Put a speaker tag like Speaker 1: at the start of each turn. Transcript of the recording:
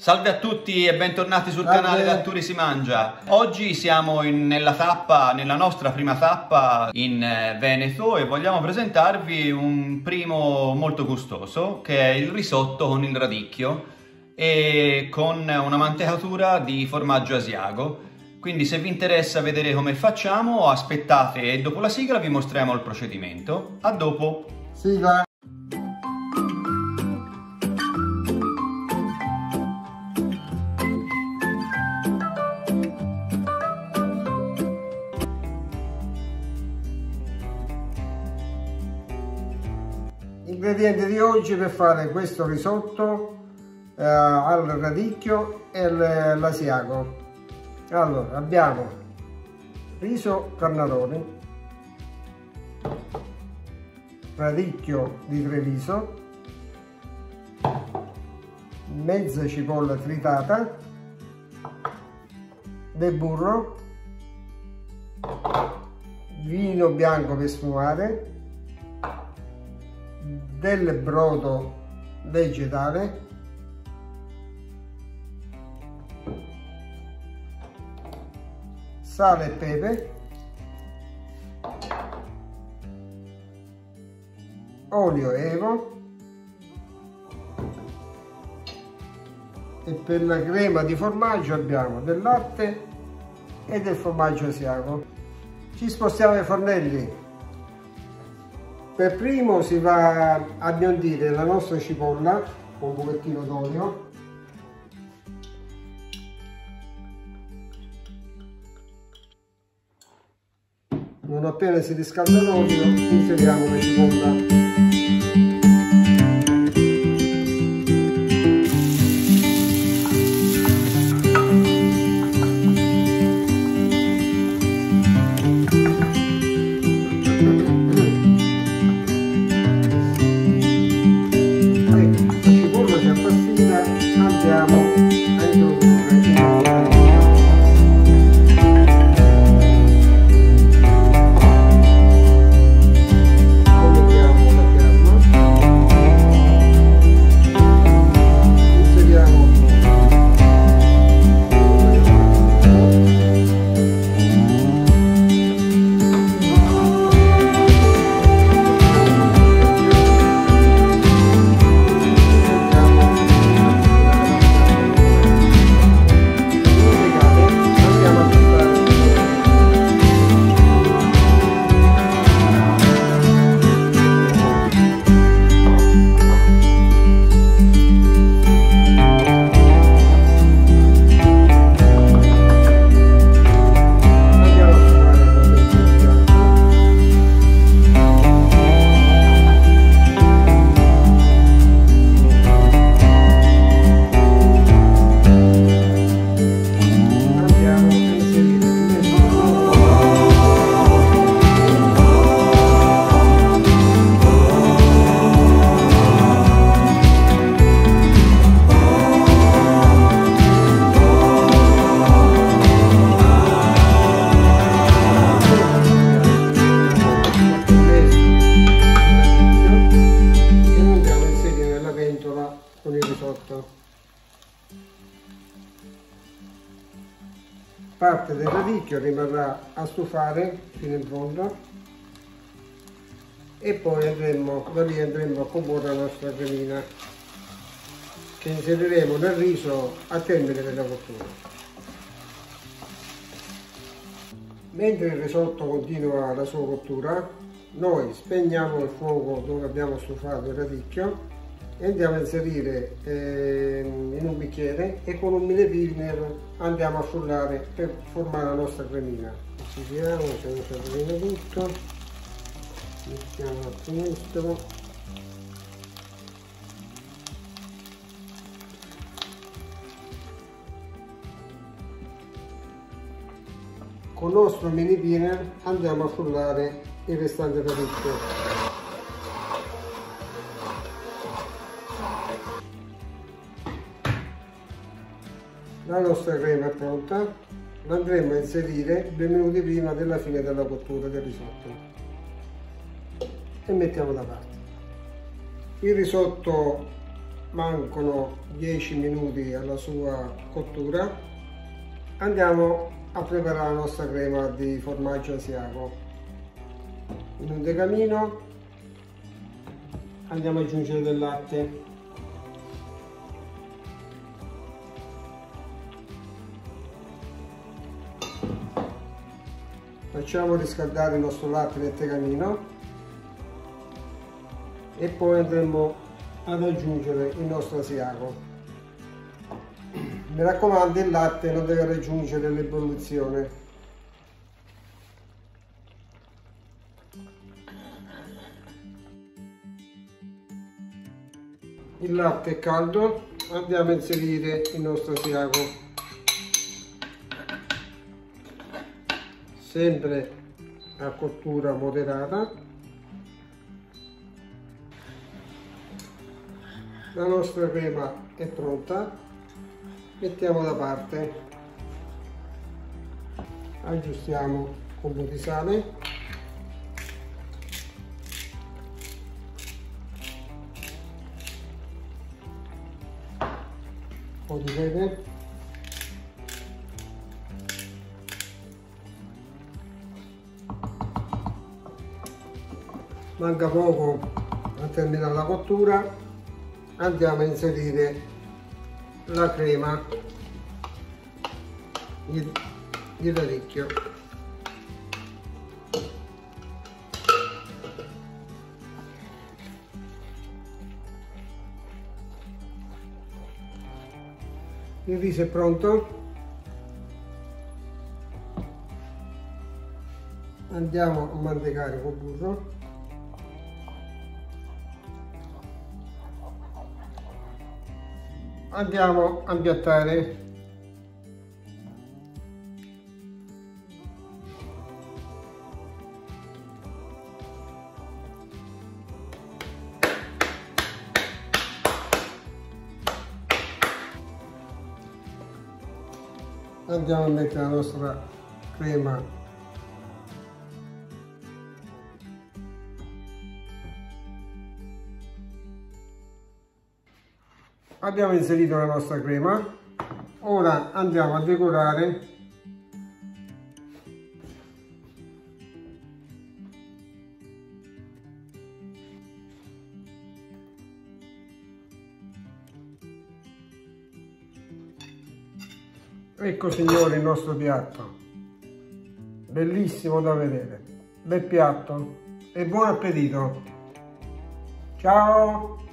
Speaker 1: Salve a tutti e bentornati sul canale Da Turi si mangia. Oggi siamo nella nostra prima tappa in Veneto e vogliamo presentarvi un primo molto gustoso che è il risotto con il radicchio e con una mantecatura di formaggio asiago. Quindi se vi interessa vedere come facciamo, aspettate e dopo la sigla vi mostriamo il procedimento. A dopo!
Speaker 2: Sigla! Ingredienti di oggi per fare questo risotto al radicchio e l'asiago. Allora, abbiamo riso carnaroli, radicchio di Treviso, mezza cipolla tritata, del burro, vino bianco per sfumare, del brodo vegetale, sale e pepe, olio Evo e per la crema di formaggio abbiamo del latte e del formaggio asiago. Ci spostiamo ai fornelli. Per primo si va a abbondire la nostra cipolla con un pochettino d'olio. Non appena si riscalda l'olio inseriamo la cipolla. Con il risotto. Parte del radicchio rimarrà a stufare fino in fondo e poi da lì andremo a comporre la nostra cremina che inseriremo nel riso a termine della cottura. Mentre il risotto continua la sua cottura, noi spegniamo il fuoco dove abbiamo stufato il radicchio e andiamo a inserire in un bicchiere e con un mini vinegar andiamo a frullare per formare la nostra cremina. Ci giriamo, facciamo sapere tutto, mettiamo a sinistra, con il nostro mini vinegar andiamo a frullare il restante radicchio. La nostra crema è pronta, la andremo a inserire 2 minuti prima della fine della cottura del risotto e mettiamo da parte. Il risotto mancano 10 minuti alla sua cottura, andiamo a preparare la nostra crema di formaggio asiago. In un decamino andiamo ad aggiungere del latte, facciamo riscaldare il nostro latte nel decamino e poi andremo ad aggiungere il nostro asiago. Mi raccomando, il latte non deve raggiungere l'ebollizione. Il latte è caldo, andiamo a inserire il nostro asiago, sempre a cottura moderata. La nostra crema è pronta, mettiamo da parte, aggiustiamo con un po' di sale, un po' di pepe, manca poco a terminare la cottura. Andiamo a inserire la crema di radicchio. Il riso è pronto. Andiamo a mantecare col burro. Andiamo a impiattare. Andiamo a mettere la nostra crema abbiamo inserito la nostra crema. Ora andiamo a decorare ecco signori il nostro piatto, bellissimo da vedere, bel piatto e buon appetito. Ciao!